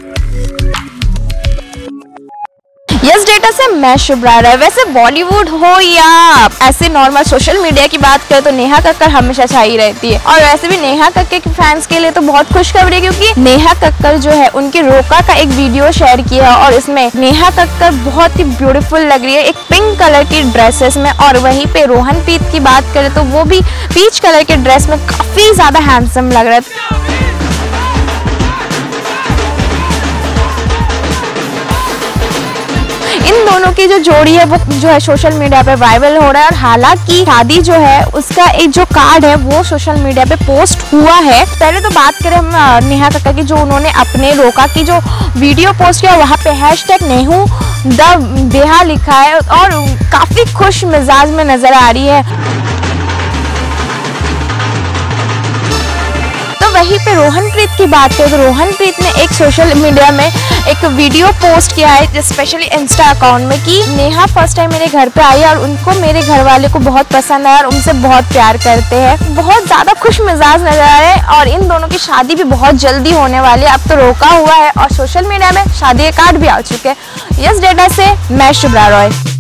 Yes data से मैं शुभ्रा राय। वैसे बॉलीवुड हो या ऐसे नॉर्मल सोशल मीडिया की बात करें तो नेहा कक्कड़ हमेशा छाई रहती है। और वैसे भी नेहा कक्कड़ के फैंस के लिए तो बहुत खुशखबरी है, क्योंकि नेहा कक्कड़ जो है उनके रोका का एक वीडियो शेयर किया और इसमें नेहा कक्कड़ बहुत ही ब्यूटीफुल लग रही है एक पिंक कलर की ड्रेसेस में। और वहीं पे रोहनप्रीत की बात करें तो वो भी पीच कलर के ड्रेस में काफी ज्यादा हैंडसम लग रहा है। इन दोनों की जो जोड़ी है वो जो है सोशल मीडिया पे वायरल हो रहा है। और हालांकि शादी जो है उसका एक जो कार्ड है वो सोशल मीडिया पे पोस्ट हुआ है। पहले तो बात करें हम नेहा कक्कड़ की, जो उन्होंने अपने रोका की जो वीडियो पोस्ट किया वहाँ पे #नेहू द बेहा लिखा है और काफी खुश मिजाज में नजर आ रही है। वहीं पे रोहनप्रीत की बात करें तो रोहनप्रीत ने एक सोशल मीडिया में एक वीडियो पोस्ट किया है स्पेशली इंस्टा अकाउंट में कि नेहा फर्स्ट टाइम मेरे घर पे आई और उनको मेरे घर वाले को बहुत पसंद आया और उनसे बहुत प्यार करते हैं। बहुत ज़्यादा खुश मिजाज नजर आ रहे हैं और इन दोनों की शादी भी बहुत जल्दी होने वाली है। अब तो रोका हुआ है और सोशल मीडिया में शादी के कार्ड भी आ चुके हैं। यस डेटा से मैं शुभ्रा राय।